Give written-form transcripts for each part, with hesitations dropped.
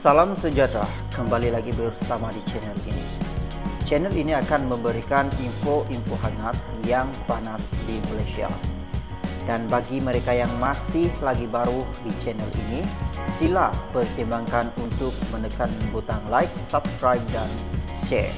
Salam sejahtera, kembali lagi bersama di channel ini. Channel ini akan memberikan info-info hangat yang panas di Malaysia. Dan bagi mereka yang masih lagi baru di channel ini, sila pertimbangkan untuk menekan butang like, subscribe dan share.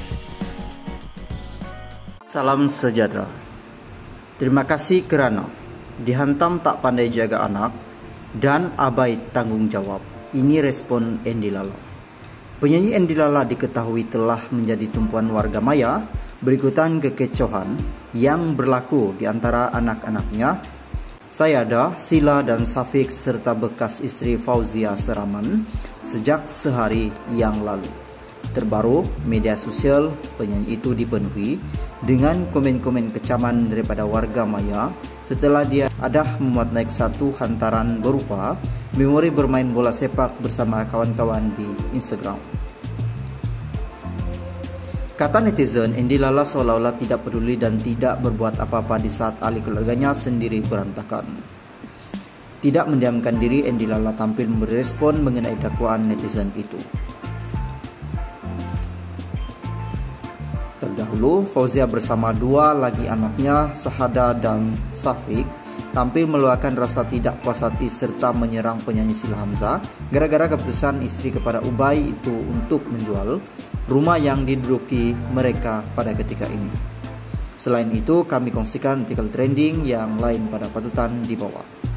Salam sejahtera. Terima kasih kerana dihantam tak pandai jaga anak dan abai tanggung jawab. Ini respon Andy Lala. Penyanyi Andy Lala diketahui telah menjadi tumpuan warga maya berikutan kekecohan yang berlaku di antara anak-anaknya, Sayada, Sila dan Safiq serta bekas isteri Fauzia Seraman sejak sehari yang lalu. Terbaru, media sosial penyanyi itu dipenuhi dengan komen-komen kecaman daripada warga maya setelah dia memuat naik satu hantaran berupa memori bermain bola sepak bersama kawan-kawan di Instagram. Kata netizen, Andy Lala seolah-olah tidak peduli dan tidak berbuat apa-apa di saat ahli keluarganya sendiri berantakan. Tidak mendiamkan diri, Andy Lala tampil memberi respon mengenai dakwaan netizen itu. Terdahulu, Fauzia bersama dua lagi anaknya, Sahada dan Safiq, tampil meluahkan rasa tidak puas hati serta menyerang penyanyi Sila Hamzah gara-gara keputusan istri kepada Ubay itu untuk menjual rumah yang diduduki mereka pada ketika ini. Selain itu, kami kongsikan artikel trending yang lain pada patutan di bawah.